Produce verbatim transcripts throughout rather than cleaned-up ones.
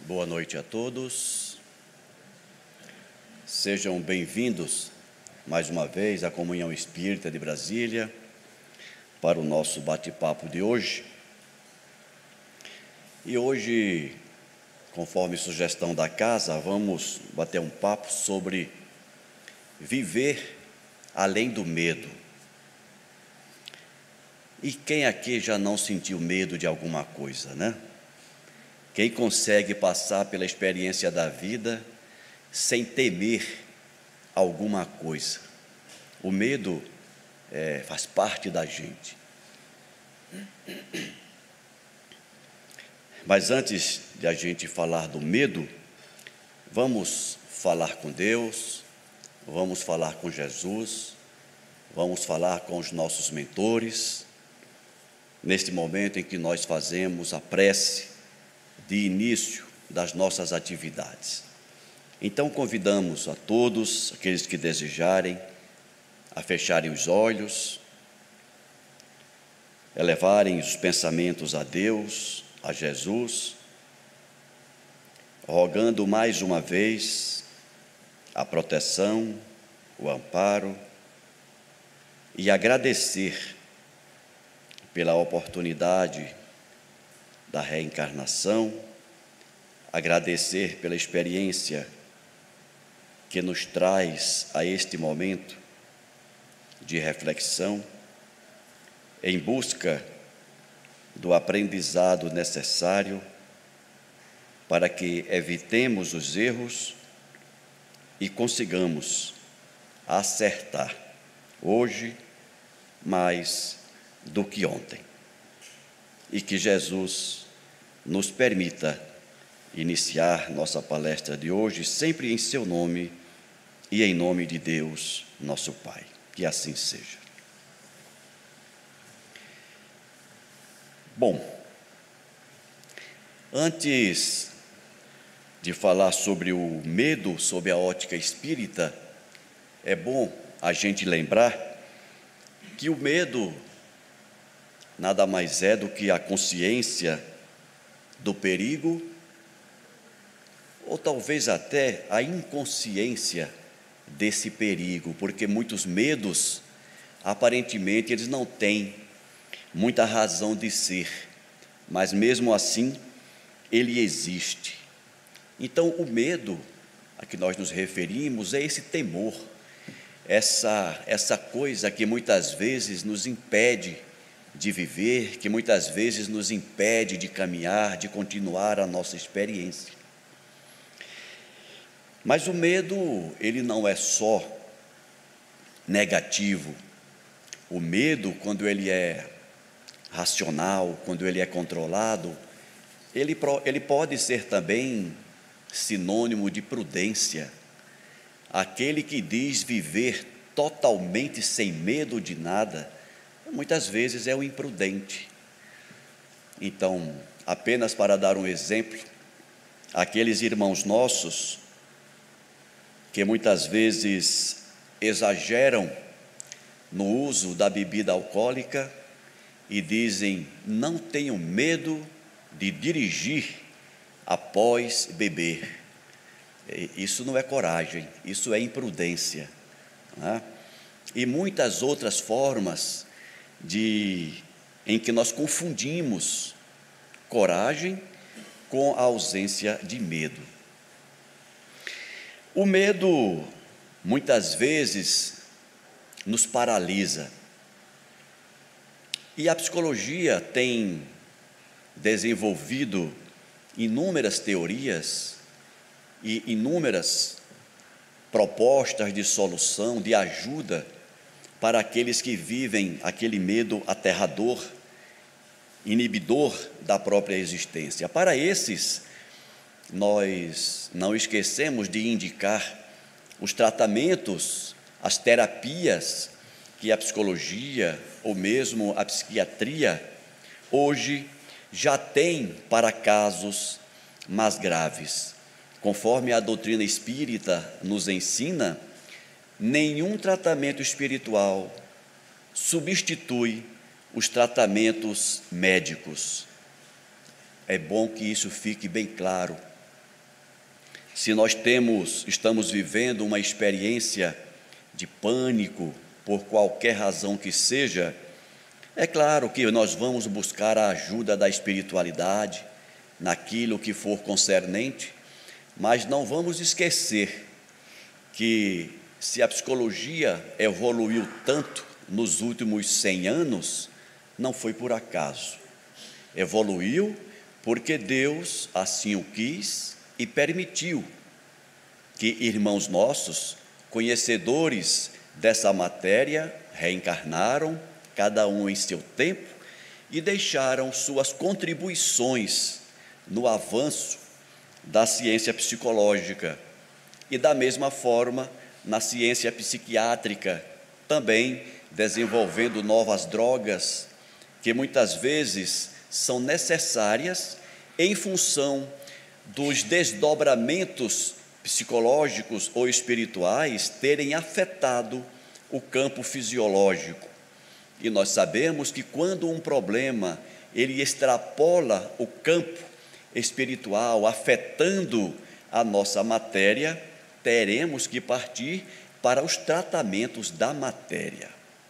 Boa noite a todos. Sejam bem-vindos mais uma vez à Comunhão Espírita de Brasília para o nosso bate-papo de hoje. E hoje, conforme sugestão da casa, vamos bater um papo sobre viver além do medo. E quem aqui já não sentiu medo de alguma coisa, né? Quem consegue passar pela experiência da vida sem temer alguma coisa? O medo é, faz parte da gente. Mas antes de a gente falar do medo, vamos falar com Deus, vamos falar com Jesus, vamos falar com os nossos mentores, neste momento em que nós fazemos a prece de início das nossas atividades. Então convidamos a todos, aqueles que desejarem, a fecharem os olhos, elevarem os pensamentos a Deus, a Jesus, rogando mais uma vez a proteção, o amparo e agradecer pela oportunidade da reencarnação, agradecer pela experiência que nos traz a este momento de reflexão, em busca do aprendizado necessário para que evitemos os erros e consigamos acertar hoje mais do que ontem. E que Jesus nos permita iniciar nossa palestra de hoje sempre em seu nome e em nome de Deus, nosso Pai. Que assim seja. Bom, antes de falar sobre o medo sob a ótica espírita, é bom a gente lembrar que o medo nada mais é do que a consciência do perigo, ou talvez até a inconsciência desse perigo, porque muitos medos, aparentemente, eles não têm muita razão de ser, mas mesmo assim, ele existe. Então, o medo a que nós nos referimos é esse temor, essa, essa coisa que muitas vezes nos impede de viver, que muitas vezes nos impede de caminhar, de continuar a nossa experiência. Mas o medo, ele não é só negativo. O medo, quando ele é racional, quando ele é controlado, ele, ele pode ser também sinônimo de prudência. Aquele que diz viver totalmente sem medo de nada, muitas vezes é o imprudente. Então, apenas para dar um exemplo, aqueles irmãos nossos que muitas vezes exageram no uso da bebida alcoólica e dizem: não tenho medo de dirigir após beber. Isso não é coragem, isso é imprudência, né? E muitas outras formas de, em que nós confundimos coragem com a ausência de medo. O medo, muitas vezes, nos paralisa. E a psicologia tem desenvolvido inúmeras teorias e inúmeras propostas de solução, de ajuda para aqueles que vivem aquele medo aterrador, inibidor da própria existência. Para esses, nós não esquecemos de indicar os tratamentos, as terapias que a psicologia ou mesmo a psiquiatria hoje já tem para casos mais graves. Conforme a doutrina espírita nos ensina, nenhum tratamento espiritual substitui os tratamentos médicos. É bom que isso fique bem claro Se nós temos, estamos vivendo uma experiência de pânico, por qualquer razão que seja, é claro que nós vamos buscar a ajuda da espiritualidade naquilo que for concernente, mas não vamos esquecer que se a psicologia evoluiu tanto nos últimos cem anos, não foi por acaso. Evoluiu porque Deus assim o quis e permitiu que irmãos nossos, conhecedores dessa matéria, reencarnaram, cada um em seu tempo, e deixaram suas contribuições no avanço da ciência psicológica e, da mesma forma, na ciência psiquiátrica, também desenvolvendo novas drogas que muitas vezes são necessárias em função dos desdobramentos psicológicos ou espirituais terem afetado o campo fisiológico. E nós sabemos que quando um problema ele extrapola o campo espiritual, afetando a nossa matéria, teremos que partir para os tratamentos da matéria.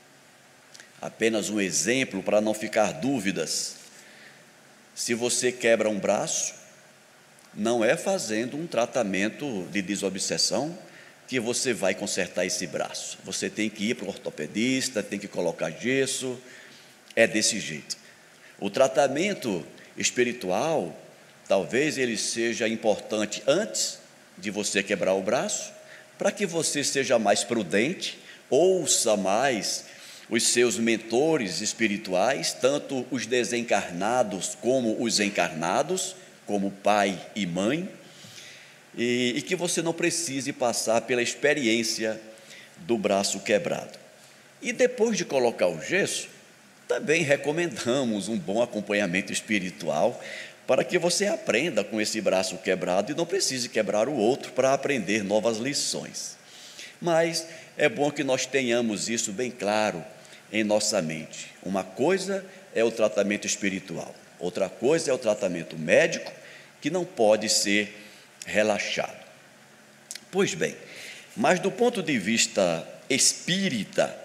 Apenas um exemplo para não ficar dúvidas. Se você quebra um braço, não é fazendo um tratamento de desobsessão que você vai consertar esse braço. Você tem que ir para o ortopedista, tem que colocar gesso, é desse jeito. O tratamento espiritual, talvez ele seja importante antes de você quebrar o braço, para que você seja mais prudente, ouça mais os seus mentores espirituais, tanto os desencarnados como os encarnados, como pai e mãe, e, e que você não precise passar pela experiência do braço quebrado. E depois de colocar o gesso, também recomendamos um bom acompanhamento espiritual para que você aprenda com esse braço quebrado e não precise quebrar o outro para aprender novas lições. Mas é bom que nós tenhamos isso bem claro em nossa mente. Uma coisa é o tratamento espiritual, outra coisa é o tratamento médico, que não pode ser relaxado. Pois bem, mas do ponto de vista espírita,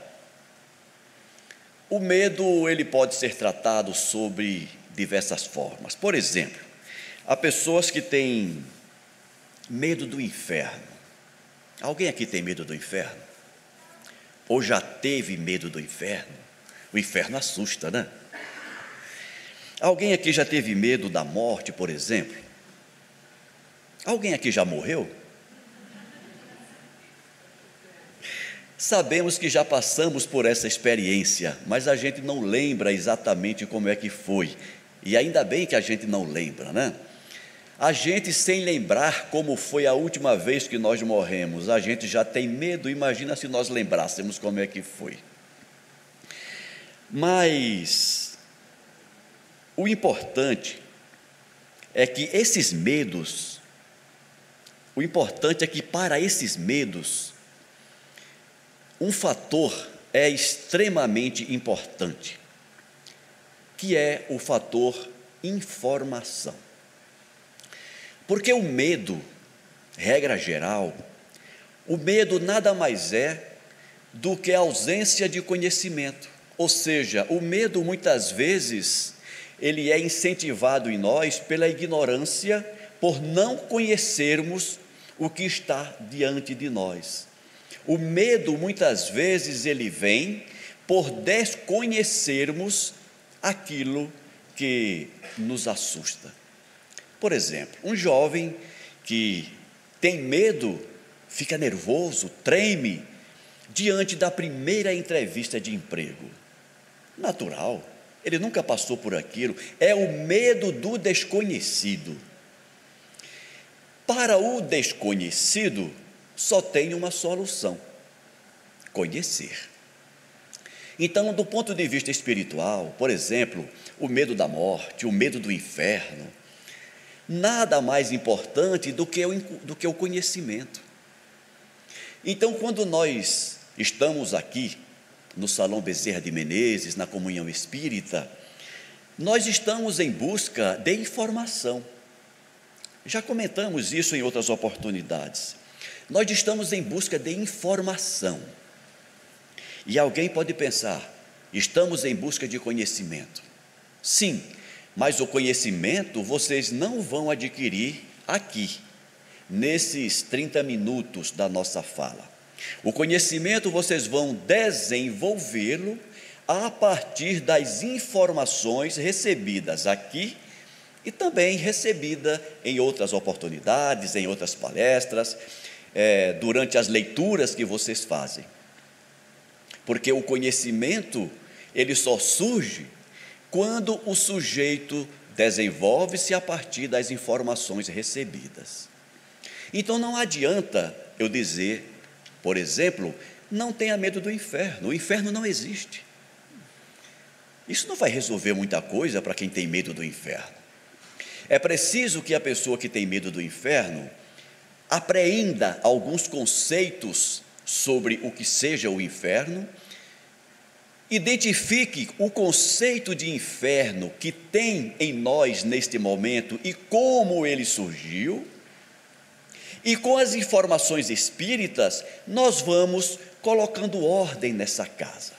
o medo ele pode ser tratado sobre diversas formas. Por exemplo, há pessoas que têm medo do inferno. Alguém aqui tem medo do inferno? Ou já teve medo do inferno? O inferno assusta, né? Alguém aqui já teve medo da morte, por exemplo? Alguém aqui já morreu? Sabemos que já passamos por essa experiência, mas a gente não lembra exatamente como é que foi. E ainda bem que a gente não lembra, né? A gente, sem lembrar como foi a última vez que nós morremos, a gente já tem medo. Imagina se nós lembrássemos como é que foi. Mas o importante é que esses medos, o importante é que para esses medos, um fator é extremamente importante, que é o fator informação. Porque o medo, regra geral, o medo nada mais é do que a ausência de conhecimento. Ou seja, o medo muitas vezes, ele é incentivado em nós pela ignorância, por não conhecermos o que está diante de nós. O medo muitas vezes ele vem por desconhecermos aquilo que nos assusta. Por exemplo, um jovem que tem medo, fica nervoso, treme diante da primeira entrevista de emprego. Natural, ele nunca passou por aquilo, é o medo do desconhecido. Para o desconhecido, só tem uma solução: conhecer. Então, do ponto de vista espiritual, por exemplo, o medo da morte, o medo do inferno, nada mais importante do que o, do que o conhecimento. Então, quando nós estamos aqui no Salão Bezerra de Menezes, na comunhão espírita, nós estamos em busca de informação. Já comentamos isso em outras oportunidades. Nós estamos em busca de informação. E alguém pode pensar, estamos em busca de conhecimento. Sim, mas o conhecimento vocês não vão adquirir aqui, nesses trinta minutos da nossa fala. O conhecimento vocês vão desenvolvê-lo a partir das informações recebidas aqui e também recebida em outras oportunidades, em outras palestras, é, durante as leituras que vocês fazem. Porque o conhecimento, ele só surge quando o sujeito desenvolve-se a partir das informações recebidas. Então não adianta eu dizer, por exemplo, não tenha medo do inferno, o inferno não existe. Isso não vai resolver muita coisa para quem tem medo do inferno. É preciso que a pessoa que tem medo do inferno apreenda alguns conceitos sobre o que seja o inferno, identifique o conceito de inferno que tem em nós neste momento e como ele surgiu, e com as informações espíritas, nós vamos colocando ordem nessa casa.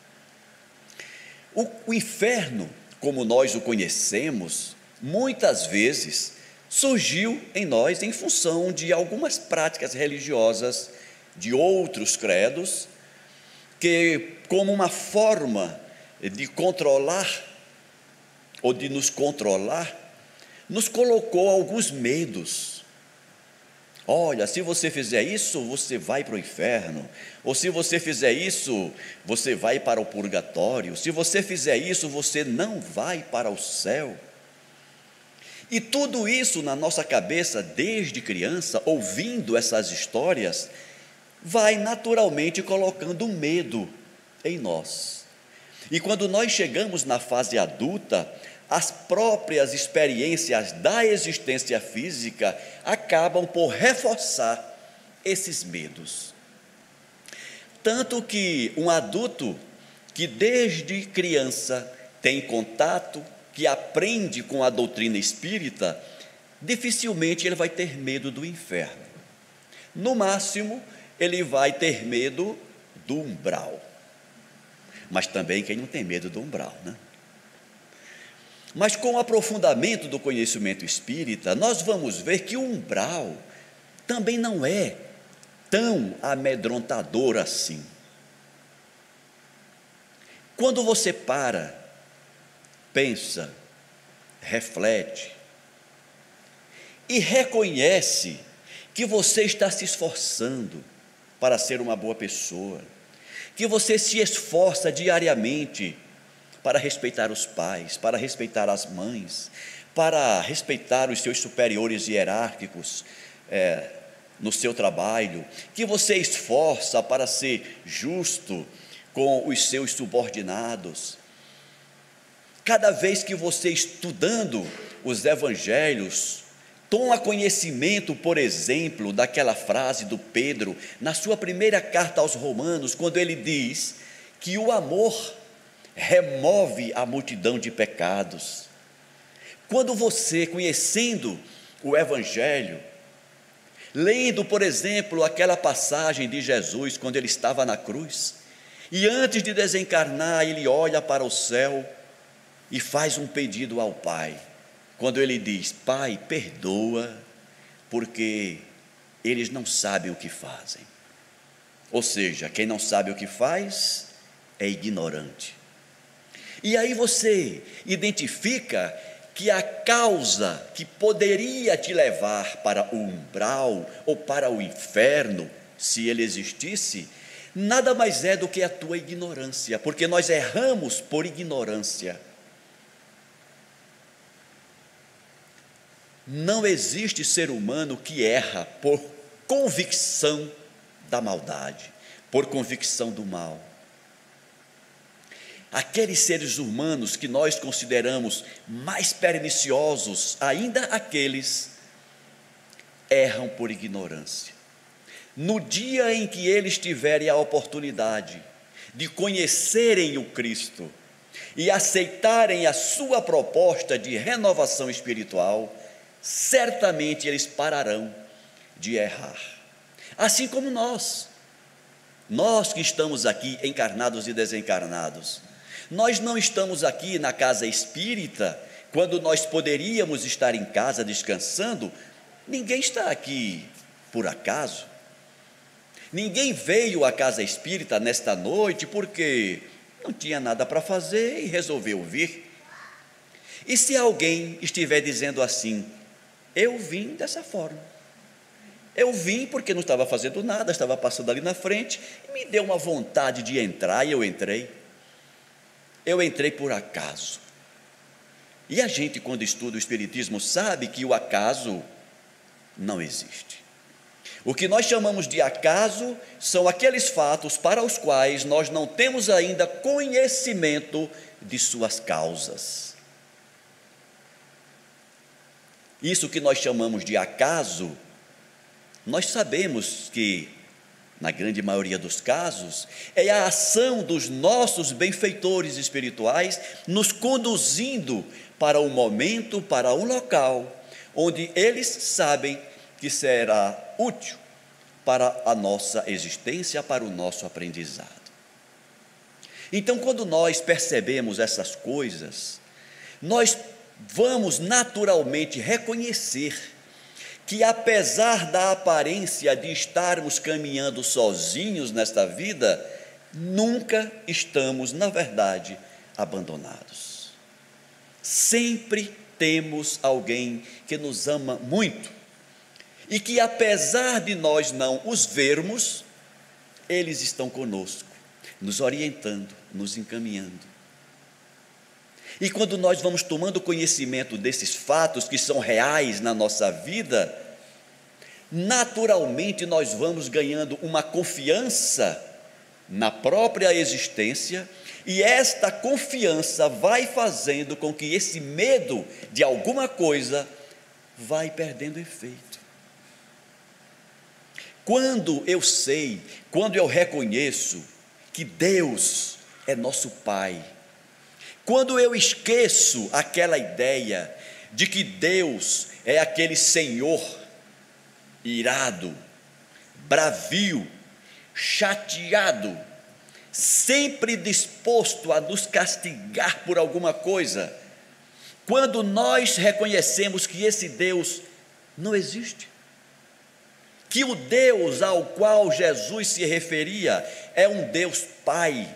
O, o inferno, como nós o conhecemos, muitas vezes surgiu em nós em função de algumas práticas religiosas de outros credos, que, como uma forma de controlar, ou de nos controlar, nos colocou alguns medos. Olha, se você fizer isso, você vai para o inferno. Ou se você fizer isso, você vai para o purgatório. Se você fizer isso, você não vai para o céu. E tudo isso na nossa cabeça, desde criança, ouvindo essas histórias, vai naturalmente colocando medo em nós. E quando nós chegamos na fase adulta, as próprias experiências da existência física acabam por reforçar esses medos. Tanto que um adulto que desde criança tem contato, que aprende com a doutrina espírita, dificilmente ele vai ter medo do inferno. No máximo, ele vai ter medo do umbral. Mas também quem não tem medo do umbral, né? Mas com o aprofundamento do conhecimento espírita, nós vamos ver que o umbral também não é tão amedrontador assim. Quando você para, pensa, reflete e reconhece que você está se esforçando para ser uma boa pessoa, que você se esforça diariamente para respeitar os pais, para respeitar as mães, para respeitar os seus superiores hierárquicos é, no seu trabalho, que você esforça para ser justo com os seus subordinados. Cada vez que você, estudando os evangelhos, toma conhecimento, por exemplo, daquela frase do Pedro, na sua primeira carta aos Romanos, quando ele diz que o amor remove a multidão de pecados. Quando você, conhecendo o Evangelho, lendo, por exemplo, aquela passagem de Jesus, quando ele estava na cruz, e antes de desencarnar, ele olha para o céu e faz um pedido ao Pai, quando ele diz: Pai, perdoa, porque eles não sabem o que fazem. Ou seja, quem não sabe o que faz é ignorante. E aí você identifica que a causa que poderia te levar para o umbral ou para o inferno, se ele existisse, nada mais é do que a tua ignorância, porque nós erramos por ignorância. Não existe ser humano que erra por convicção da maldade, por convicção do mal. Aqueles seres humanos que nós consideramos mais perniciosos, ainda aqueles, erram por ignorância. No dia em que eles tiverem a oportunidade de conhecerem o Cristo e aceitarem a sua proposta de renovação espiritual, certamente eles pararão de errar. Assim como nós, nós que estamos aqui encarnados e desencarnados, nós não estamos aqui na casa espírita quando nós poderíamos estar em casa descansando. Ninguém está aqui por acaso. Ninguém veio à casa espírita nesta noite porque não tinha nada para fazer e resolveu vir. E se alguém estiver dizendo assim: eu vim dessa forma, eu vim porque não estava fazendo nada, estava passando ali na frente, e me deu uma vontade de entrar e eu entrei, eu entrei por acaso. E a gente, quando estuda o Espiritismo, sabe que o acaso não existe. O que nós chamamos de acaso são aqueles fatos para os quais nós não temos ainda conhecimento de suas causas. Isso que nós chamamos de acaso, nós sabemos que, na grande maioria dos casos, é a ação dos nossos benfeitores espirituais nos conduzindo para um momento, para um local, onde eles sabem que será útil para a nossa existência, para o nosso aprendizado. Então, quando nós percebemos essas coisas, nós vamos naturalmente reconhecer que, apesar da aparência de estarmos caminhando sozinhos nesta vida, nunca estamos, na verdade, abandonados. Sempre temos alguém que nos ama muito e que, apesar de nós não os vermos, eles estão conosco, nos orientando, nos encaminhando. E quando nós vamos tomando conhecimento desses fatos que são reais na nossa vida, naturalmente nós vamos ganhando uma confiança na própria existência, e esta confiança vai fazendo com que esse medo de alguma coisa vai perdendo efeito. Quando eu sei, quando eu reconheço que Deus é nosso Pai, quando eu esqueço aquela ideia de que Deus é aquele Senhor irado, bravio, chateado, sempre disposto a nos castigar por alguma coisa, quando nós reconhecemos que esse Deus não existe, que o Deus ao qual Jesus se referia é um Deus Pai,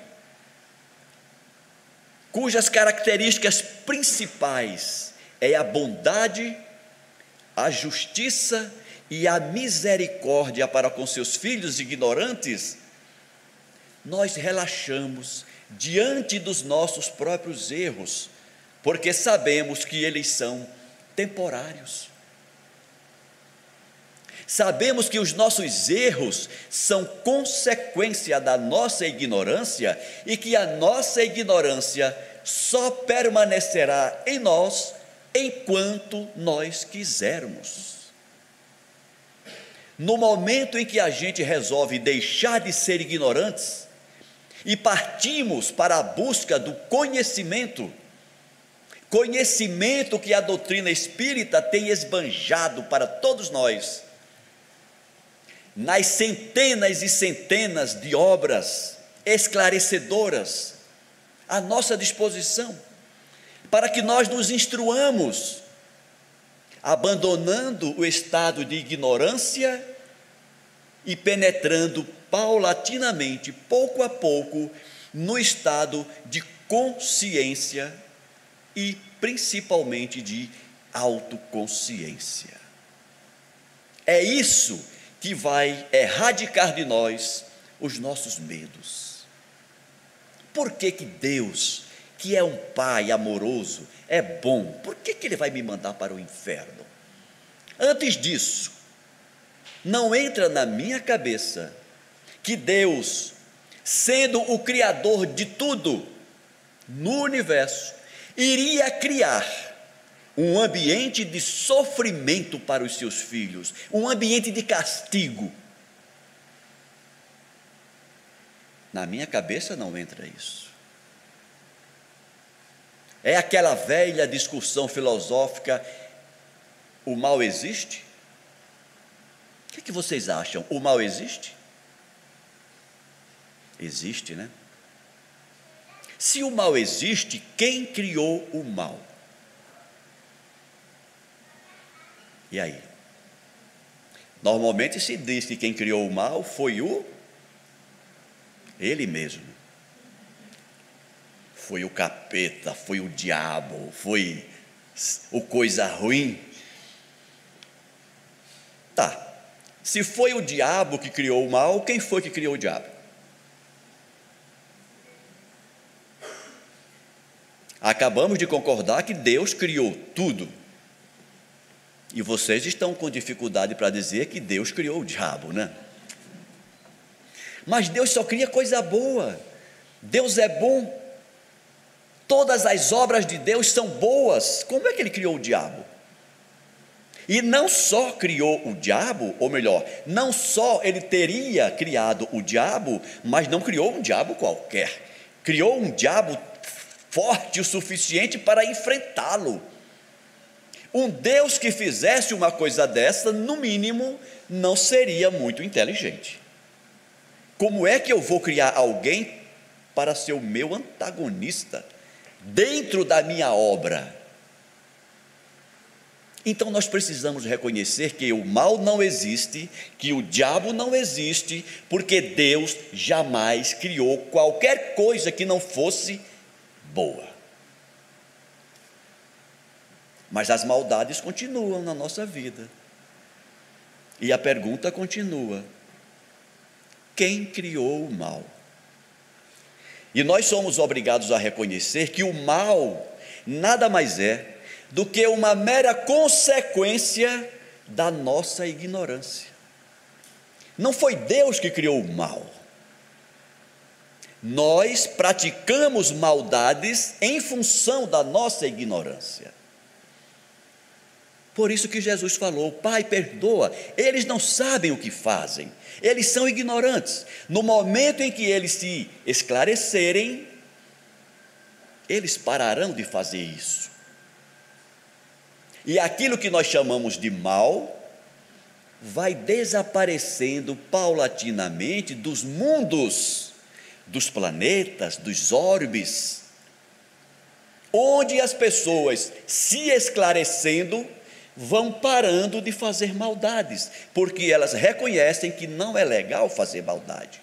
cujas características principais é a bondade, a justiça e a misericórdia para com seus filhos ignorantes, nós relaxamos diante dos nossos próprios erros, porque sabemos que eles são temporários. Sabemos que os nossos erros são consequência da nossa ignorância e que a nossa ignorância só permanecerá em nós enquanto nós quisermos. No momento em que a gente resolve deixar de ser ignorantes e partimos para a busca do conhecimento, conhecimento que a doutrina espírita tem esbanjado para todos nós, nas centenas e centenas de obras esclarecedoras à nossa disposição, para que nós nos instruamos, abandonando o estado de ignorância e penetrando paulatinamente, pouco a pouco, no estado de consciência e principalmente de autoconsciência. É isso que vai erradicar de nós os nossos medos. Por que que Deus, que é um Pai amoroso, é bom, por que que Ele vai me mandar para o inferno? Antes disso, não entra na minha cabeça que Deus, sendo o Criador de tudo no universo, iria criar um ambiente de sofrimento para os seus filhos, um ambiente de castigo. Na minha cabeça não entra isso. É aquela velha discussão filosófica O mal existe? O que, é que vocês acham? O mal existe? Existe, né? Se o mal existe, quem criou o mal? E aí? Normalmente se diz que quem criou o mal foi o ele mesmo. Foi o capeta, foi o diabo, foi o coisa ruim. Tá. Se foi o diabo que criou o mal, quem foi que criou o diabo? Acabamos de concordar que Deus criou tudo. E vocês estão com dificuldade para dizer que Deus criou o diabo, né? Mas Deus só cria coisa boa. Deus é bom. Todas as obras de Deus são boas. Como é que Ele criou o diabo? E não só criou o diabo, ou melhor, não só Ele teria criado o diabo, mas não criou um diabo qualquer. Criou um diabo forte o suficiente para enfrentá-lo. Um Deus que fizesse uma coisa dessa, no mínimo, não seria muito inteligente. Como é que eu vou criar alguém para ser o meu antagonista dentro da minha obra? Então nós precisamos reconhecer que o mal não existe, que o diabo não existe, porque Deus jamais criou qualquer coisa que não fosse boa. Mas as maldades continuam na nossa vida. E a pergunta continua: quem criou o mal? E nós somos obrigados a reconhecer que o mal nada mais é do que uma mera consequência da nossa ignorância. Não foi Deus que criou o mal. Nós praticamos maldades em função da nossa ignorância. Por isso que Jesus falou: Pai, perdoa, eles não sabem o que fazem, eles são ignorantes. No momento em que eles se esclarecerem, eles pararão de fazer isso. E aquilo que nós chamamos de mal vai desaparecendo paulatinamente dos mundos, dos planetas, dos orbes, onde as pessoas, se esclarecendo, vão parando de fazer maldades, porque elas reconhecem que não é legal fazer maldade.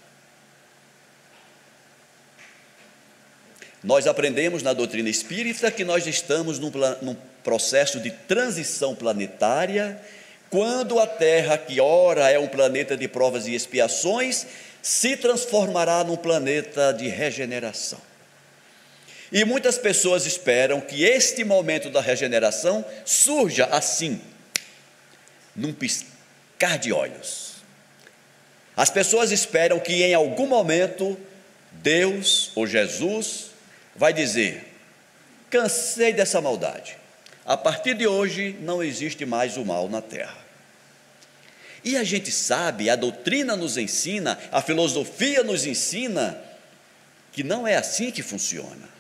Nós aprendemos na doutrina espírita que nós estamos num, num processo de transição planetária, quando a Terra, que ora é um planeta de provas e expiações, se transformará num planeta de regeneração. E muitas pessoas esperam que este momento da regeneração surja assim, num piscar de olhos. As pessoas esperam que em algum momento Deus ou Jesus vai dizer: cansei dessa maldade, a partir de hoje não existe mais o mal na terra. E a gente sabe, a doutrina nos ensina, a filosofia nos ensina, que não é assim que funciona.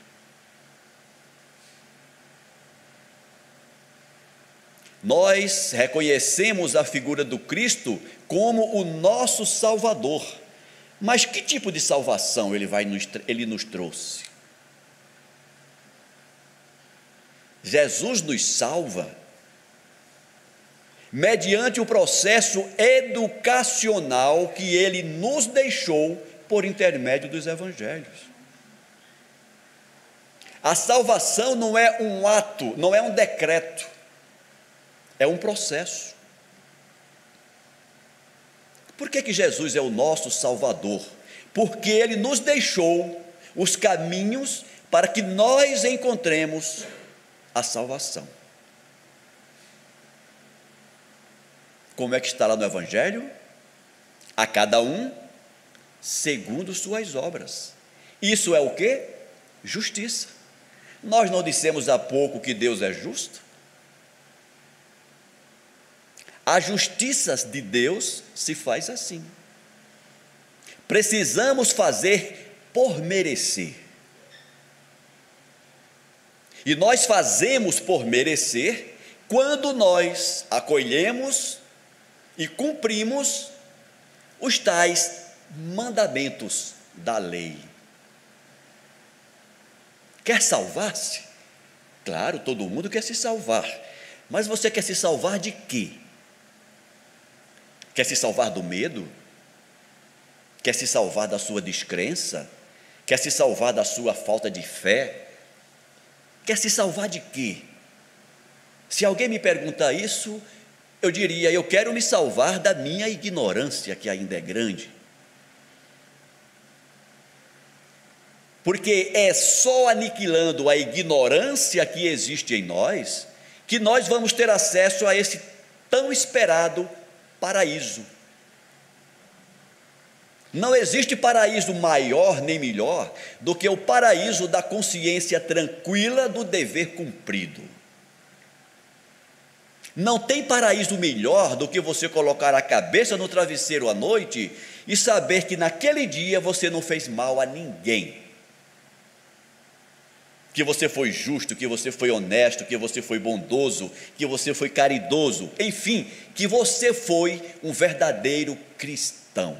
Nós reconhecemos a figura do Cristo como o nosso Salvador, mas que tipo de salvação ele, vai nos, ele nos trouxe? Jesus nos salva mediante o processo educacional que Ele nos deixou por intermédio dos evangelhos. A salvação não é um ato, não é um decreto, é um processo. Por que que Jesus é o nosso Salvador? Porque Ele nos deixou os caminhos para que nós encontremos a salvação. Como é que está lá no Evangelho? A cada um segundo suas obras. Isso é o quê? Justiça. Nós não dissemos há pouco que Deus é justo? A justiça de Deus se faz assim. Precisamos fazer por merecer. E nós fazemos por merecer quando nós acolhemos e cumprimos os tais mandamentos da lei. Quer salvar-se? Claro, todo mundo quer se salvar, mas você quer se salvar de quê? Quer se salvar do medo? Quer se salvar da sua descrença? Quer se salvar da sua falta de fé? Quer se salvar de quê? Se alguém me perguntar isso, eu diria: eu quero me salvar da minha ignorância, que ainda é grande. Porque é só aniquilando a ignorância que existe em nós, que nós vamos ter acesso a esse tão esperado paraíso. Não existe paraíso maior nem melhor do que o paraíso da consciência tranquila do dever cumprido. Não tem paraíso melhor do que você colocar a cabeça no travesseiro à noite e saber que naquele dia você não fez mal a ninguém, que você foi justo, que você foi honesto, que você foi bondoso, que você foi caridoso, enfim, que você foi um verdadeiro cristão.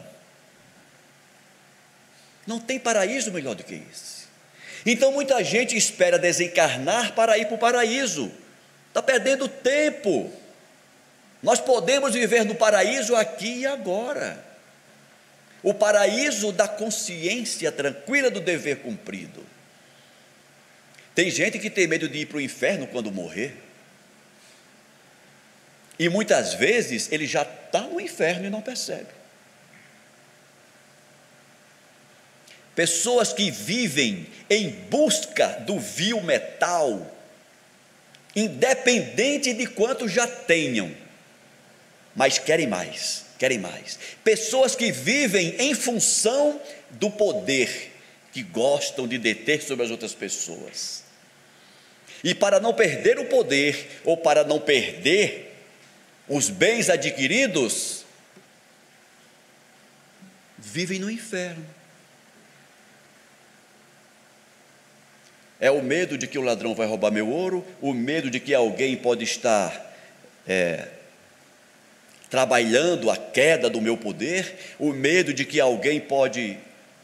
Não tem paraíso melhor do que esse. Então muita gente espera desencarnar para ir para o paraíso. Está perdendo tempo. Nós podemos viver no paraíso aqui e agora. O paraíso da consciência tranquila do dever cumprido. Tem gente que tem medo de ir para o inferno quando morrer. E muitas vezes ele já está no inferno e não percebe. Pessoas que vivem em busca do vil metal, independente de quanto já tenham, mas querem mais, querem mais. Pessoas que vivem em função do poder, que gostam de deter sobre as outras pessoas. E para não perder o poder, ou para não perder os bens adquiridos, vivem no inferno. É o medo de que o ladrão vai roubar meu ouro, o medo de que alguém pode estar é, trabalhando a queda do meu poder, o medo de que alguém pode...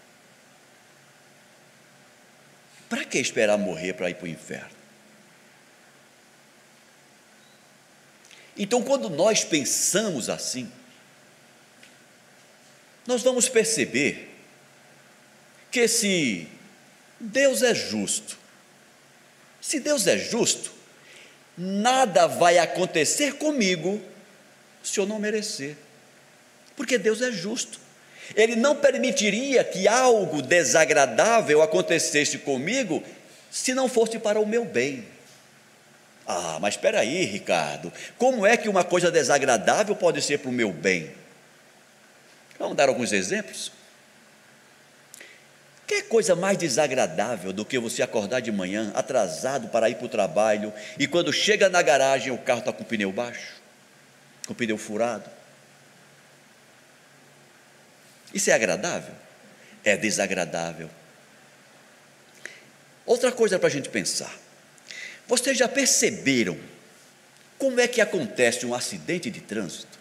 Para que esperar morrer para ir para o inferno? Então, quando nós pensamos assim, nós vamos perceber que se Deus é justo, se Deus é justo, nada vai acontecer comigo se eu não merecer, porque Deus é justo. Ele não permitiria que algo desagradável acontecesse comigo se não fosse para o meu bem. Ah, mas espera aí, Ricardo, como é que uma coisa desagradável pode ser para o meu bem? Vamos dar alguns exemplos? Que coisa mais desagradável do que você acordar de manhã atrasado para ir para o trabalho e quando chega na garagem o carro está com o pneu baixo, com o pneu furado? Isso é agradável? É desagradável. Outra coisa para a gente pensar: vocês já perceberam como é que acontece um acidente de trânsito?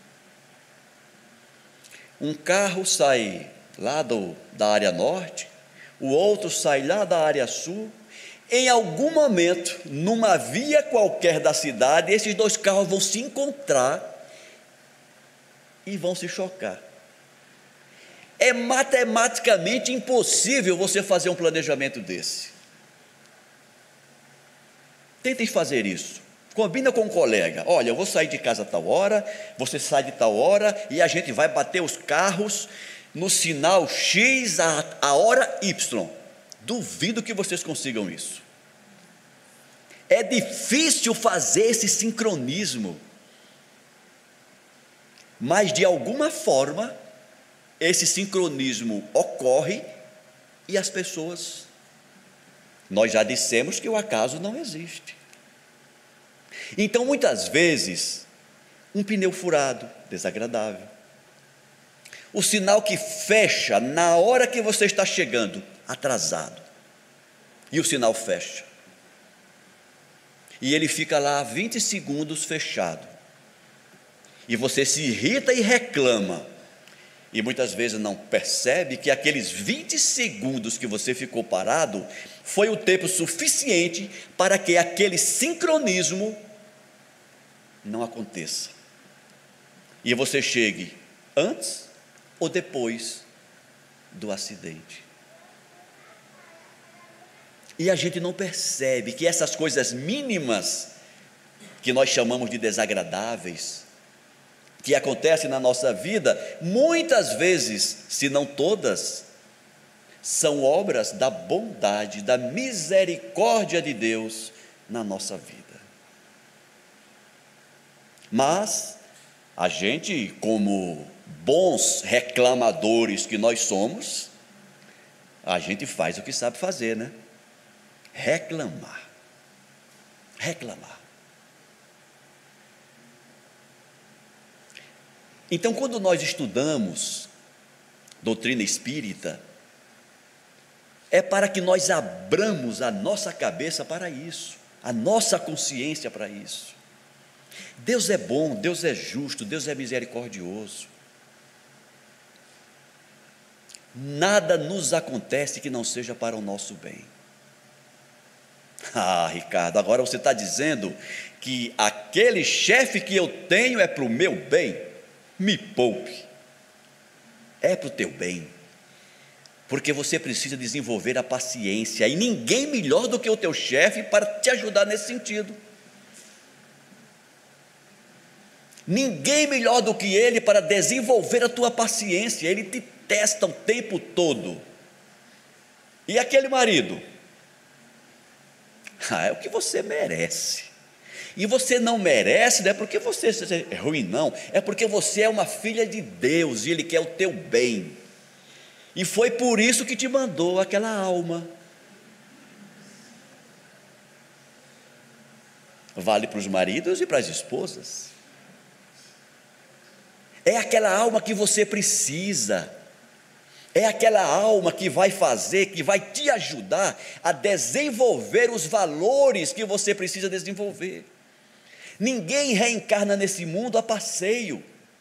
Um carro sai lá do, da área norte, o outro sai lá da área sul. Em algum momento, numa via qualquer da cidade, esses dois carros vão se encontrar e vão se chocar. É matematicamente impossível você fazer um planejamento desse. Tentem fazer isso. Combina com um colega: olha, eu vou sair de casa a tal hora, você sai de tal hora, e a gente vai bater os carros no sinal X a, a hora Y. Duvido que vocês consigam isso. É difícil fazer esse sincronismo, mas de alguma forma esse sincronismo ocorre e as pessoas... Nós já dissemos que o acaso não existe. Então, muitas vezes, um pneu furado, desagradável. O sinal que fecha na hora que você está chegando, atrasado, e o sinal fecha. e ele fica lá vinte segundos fechado, e você se irrita e reclama, e muitas vezes não percebe que aqueles vinte segundos que você ficou parado foi o tempo suficiente para que aquele sincronismo não aconteça, e você chegue antes ou depois do acidente. E a gente não percebe que essas coisas mínimas, que nós chamamos de desagradáveis, que acontecem na nossa vida, muitas vezes, se não todas, são obras da bondade, da misericórdia de Deus na nossa vida. Mas a gente, como bons reclamadores que nós somos, a gente faz o que sabe fazer, né? Reclamar, reclamar. Então, quando nós estudamos doutrina espírita, é para que nós abramos a nossa cabeça para isso, a nossa consciência para isso. Deus é bom, Deus é justo, Deus é misericordioso. Nada nos acontece que não seja para o nosso bem. Ah, Ricardo, agora você está dizendo que aquele chefe que eu tenho é para o meu bem? Me poupe. É para o teu bem, porque você precisa desenvolver a paciência, e ninguém melhor do que o teu chefe para te ajudar nesse sentido. Ninguém melhor do que ele para desenvolver a tua paciência. Ele te testa o tempo todo. E aquele marido? Ah, é o que você merece. E você não merece, não é porque você é ruim, não. É porque você é uma filha de Deus e Ele quer o teu bem. E foi por isso que te mandou aquela alma. Vale para os maridos e para as esposas. É aquela alma que você precisa. É aquela alma que vai fazer, que vai te ajudar a desenvolver os valores que você precisa desenvolver. Ninguém reencarna nesse mundo a passeio.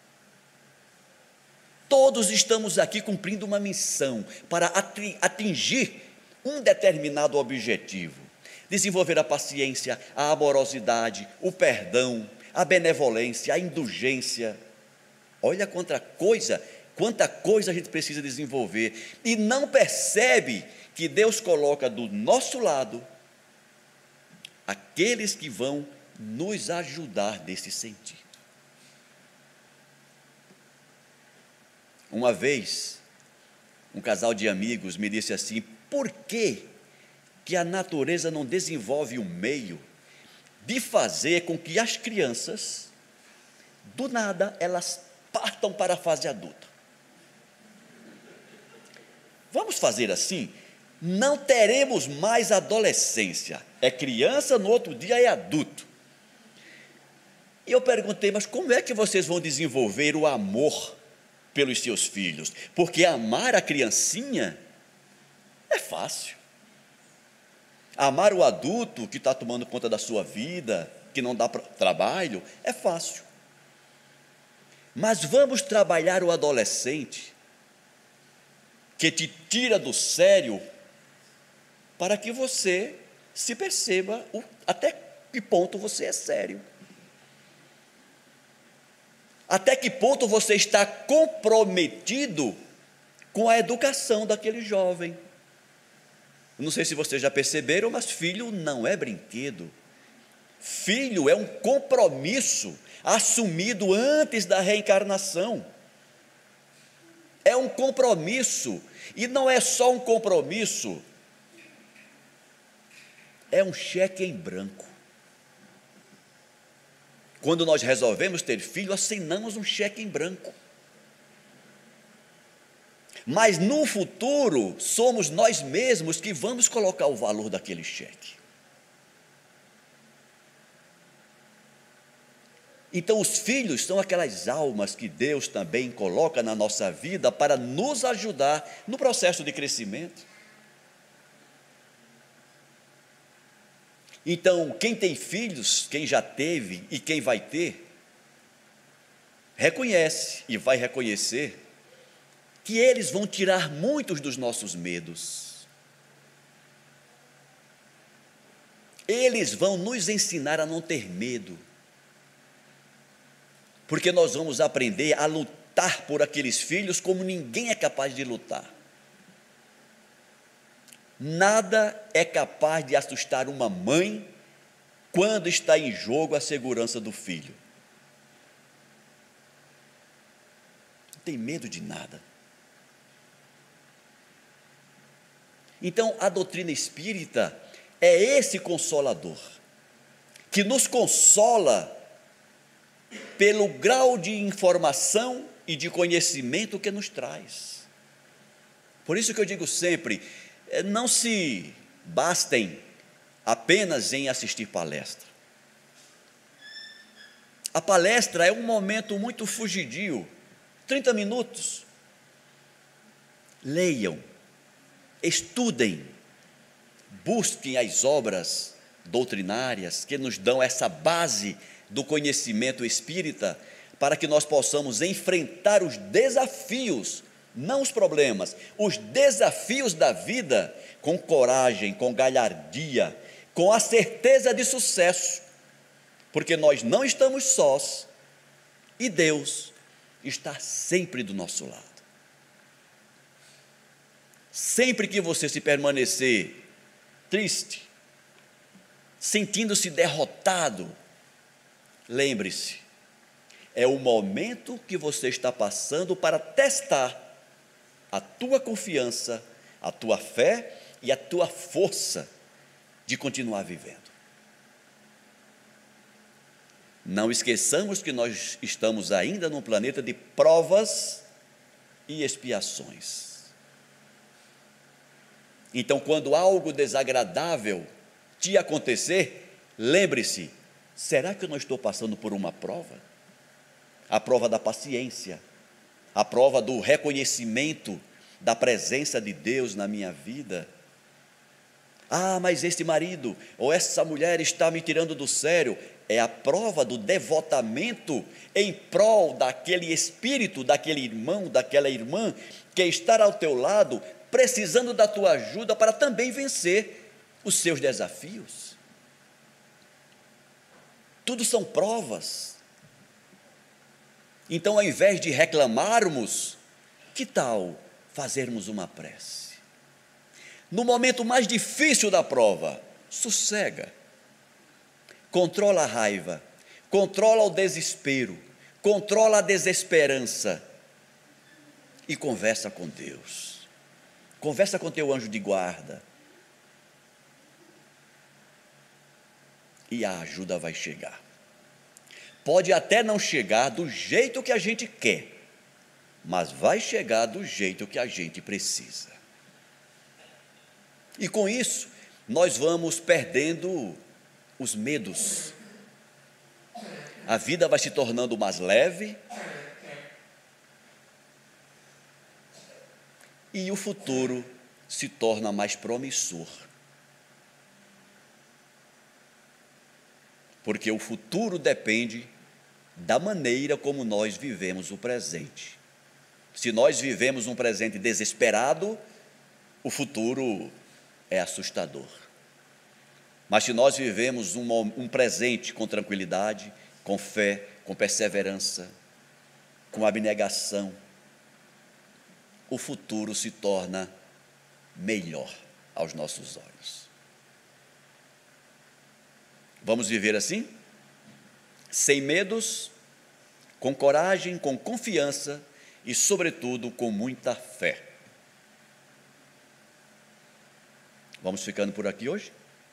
Todos estamos aqui cumprindo uma missão para atingir um determinado objetivo. Desenvolver a paciência, a amorosidade, o perdão, a benevolência, a indulgência. Olha quanta coisa, quanta coisa a gente precisa desenvolver, e não percebe que Deus coloca do nosso lado aqueles que vão nos ajudar nesse sentido. Uma vez, um casal de amigos me disse assim: por que que a natureza não desenvolve um meio de fazer com que as crianças, do nada, elas partam para a fase adulta? Vamos fazer assim? Não teremos mais adolescência. É criança, no outro dia é adulto. E eu perguntei: mas como é que vocês vão desenvolver o amor pelos seus filhos? Porque amar a criancinha é fácil. Amar o adulto que está tomando conta da sua vida, que não dá trabalho, é fácil. Mas vamos trabalhar o adolescente, que te tira do sério, para que você se perceba o, até que ponto você é sério. Até que ponto você está comprometido com a educação daquele jovem. Não sei se vocês já perceberam, mas filho não é brinquedo. Filho é um compromisso assumido antes da reencarnação. É um compromisso, e não é só um compromisso, é um cheque em branco. Quando nós resolvemos ter filho, assinamos um cheque em branco. Mas no futuro, somos nós mesmos que vamos colocar o valor daquele cheque. Então, os filhos são aquelas almas que Deus também coloca na nossa vida para nos ajudar no processo de crescimento. Então, quem tem filhos, quem já teve e quem vai ter, reconhece e vai reconhecer que eles vão tirar muitos dos nossos medos. Eles vão nos ensinar a não ter medo, porque nós vamos aprender a lutar por aqueles filhos como ninguém é capaz de lutar. Nada é capaz de assustar uma mãe quando está em jogo a segurança do filho. Não tem medo de nada. Então, a doutrina espírita é esse consolador, que nos consola pelo grau de informação e de conhecimento que nos traz. Por isso que eu digo sempre, não se bastem apenas em assistir palestra. A palestra é um momento muito fugidio, trinta minutos. Leiam, estudem, busquem as obras doutrinárias que nos dão essa base do conhecimento espírita, para que nós possamos enfrentar os desafios, não os problemas, os desafios da vida com coragem, com galhardia, com a certeza de sucesso, porque nós não estamos sós e Deus está sempre do nosso lado. Sempre que você se permanecer triste, sentindo-se derrotado, lembre-se, é o momento que você está passando para testar a tua confiança, a tua fé e a tua força de continuar vivendo. Não esqueçamos que nós estamos ainda num planeta de provas e expiações. Então, quando algo desagradável te acontecer, lembre-se, será que eu não estou passando por uma prova? A prova da paciência, a prova do reconhecimento da presença de Deus na minha vida. Ah, mas esse marido ou essa mulher está me tirando do sério. É a prova do devotamento em prol daquele espírito, daquele irmão, daquela irmã que está ao teu lado, precisando da tua ajuda para também vencer os seus desafios. Tudo são provas. Então, ao invés de reclamarmos, que tal fazermos uma prece? No momento mais difícil da prova, sossega, controla a raiva, controla o desespero, controla a desesperança e conversa com Deus. Conversa com teu anjo de guarda e a ajuda vai chegar. Pode até não chegar do jeito que a gente quer, mas vai chegar do jeito que a gente precisa. E com isso, nós vamos perdendo os medos. A vida vai se tornando mais leve e o futuro se torna mais promissor. Porque o futuro depende da maneira como nós vivemos o presente. Se nós vivemos um presente desesperado, o futuro é assustador. Mas se nós vivemos um, um presente com tranquilidade, com fé, com perseverança, com abnegação, o futuro se torna melhor aos nossos olhos. Vamos viver assim? Sem medos, com coragem, com confiança e, sobretudo, com muita fé. Vamos ficando por aqui hoje?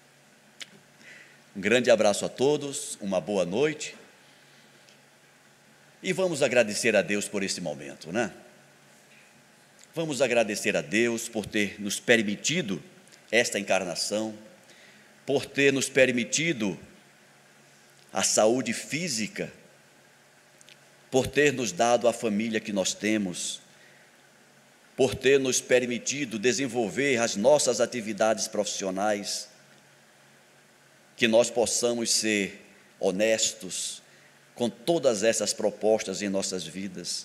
Um grande abraço a todos, uma boa noite. E vamos agradecer a Deus por esse momento, né? Vamos agradecer a Deus por ter nos permitido esta encarnação, por ter nos permitido a saúde física, por ter nos dado a família que nós temos, por ter nos permitido desenvolver as nossas atividades profissionais, que nós possamos ser honestos com todas essas propostas em nossas vidas,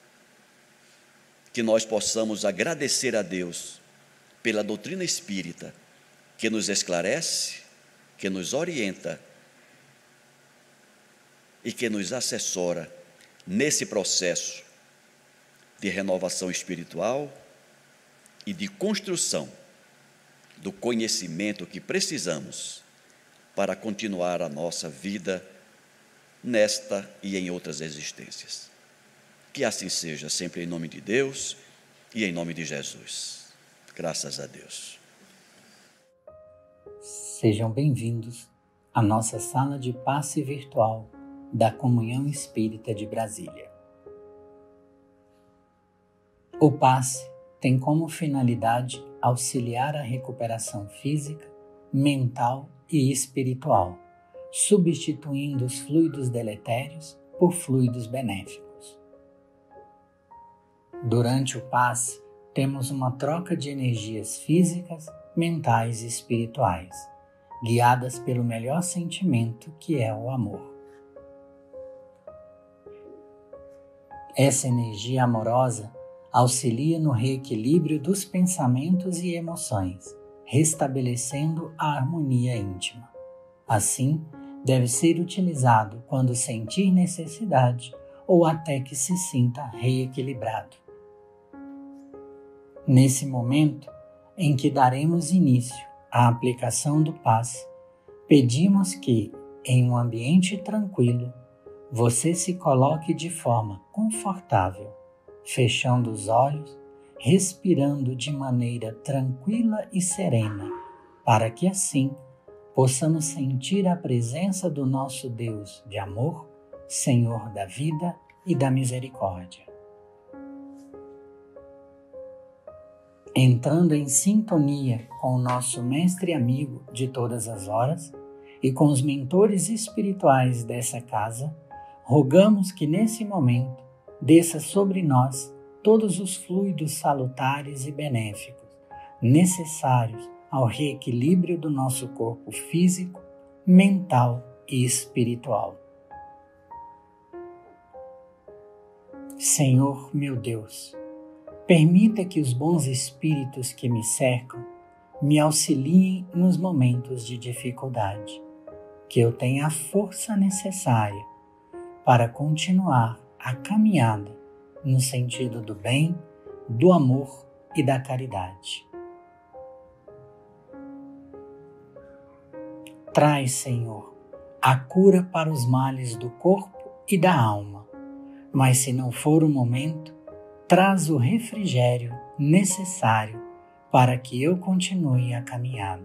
que nós possamos agradecer a Deus pela doutrina espírita, que nos esclarece, que nos orienta e que nos assessora nesse processo de renovação espiritual e de construção do conhecimento que precisamos para continuar a nossa vida nesta e em outras existências. Que assim seja, sempre em nome de Deus e em nome de Jesus. Graças a Deus. Sejam bem-vindos à nossa sala de passe virtual da Comunhão Espírita de Brasília. O passe tem como finalidade auxiliar a recuperação física, mental e espiritual, substituindo os fluidos deletérios por fluidos benéficos. Durante o passe, temos uma troca de energias físicas, mentais e espirituais, guiadas pelo melhor sentimento, que é o amor. Essa energia amorosa auxilia no reequilíbrio dos pensamentos e emoções, restabelecendo a harmonia íntima. Assim, deve ser utilizado quando sentir necessidade ou até que se sinta reequilibrado. Nesse momento em que daremos início à aplicação do passe, pedimos que, em um ambiente tranquilo, você se coloque de forma confortável, fechando os olhos, respirando de maneira tranquila e serena, para que assim possamos sentir a presença do nosso Deus de amor, Senhor da vida e da misericórdia. Entrando em sintonia com o nosso mestre amigo de todas as horas e com os mentores espirituais dessa casa, rogamos que nesse momento desça sobre nós todos os fluidos salutares e benéficos necessários ao reequilíbrio do nosso corpo físico, mental e espiritual. Senhor, meu Deus, permita que os bons espíritos que me cercam me auxiliem nos momentos de dificuldade, que eu tenha a força necessária para continuar a caminhada no sentido do bem, do amor e da caridade. Traz, Senhor, a cura para os males do corpo e da alma, mas se não for o momento, traz o refrigério necessário para que eu continue a caminhada.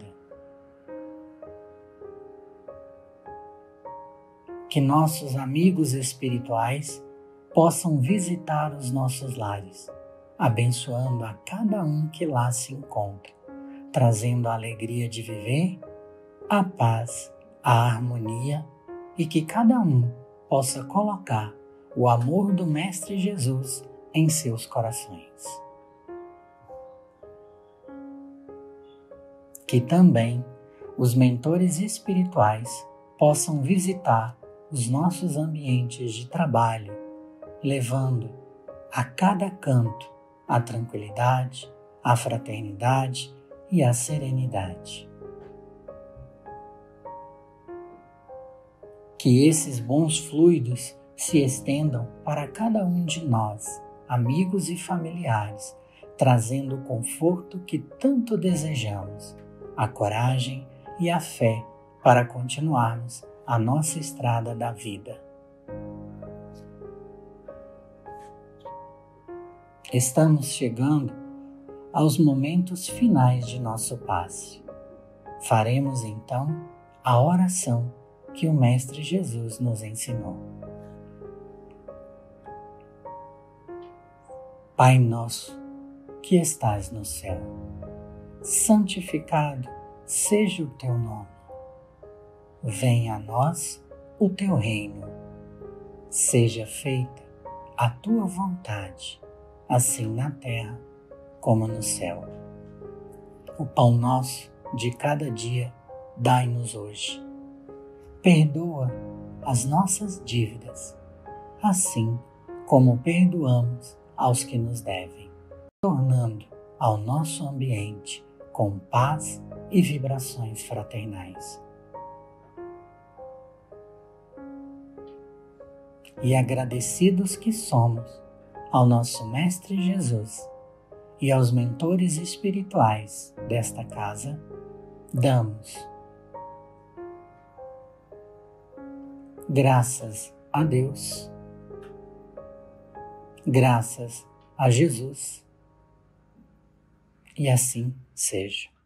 Que nossos amigos espirituais possam visitar os nossos lares, abençoando a cada um que lá se encontra, trazendo a alegria de viver, a paz, a harmonia e que cada um possa colocar o amor do Mestre Jesus em seus corações. Que também os mentores espirituais possam visitar os nossos ambientes de trabalho, levando a cada canto a tranquilidade, a fraternidade e a serenidade. Que esses bons fluidos se estendam para cada um de nós, amigos e familiares, trazendo o conforto que tanto desejamos, a coragem e a fé para continuarmos a nossa estrada da vida. Estamos chegando aos momentos finais de nosso passe. Faremos então a oração que o Mestre Jesus nos ensinou. Pai nosso, que estás no céu, santificado seja o teu nome. Venha a nós o teu reino. Seja feita a tua vontade, assim na terra como no céu. O pão nosso de cada dia dai-nos hoje. perdoa as nossas dívidas, assim como perdoamos aos que nos devem, tornando ao nosso ambiente com paz e vibrações fraternais. E agradecidos que somos ao nosso Mestre Jesus e aos mentores espirituais desta casa, damos graças a Deus, graças a Jesus, e assim seja.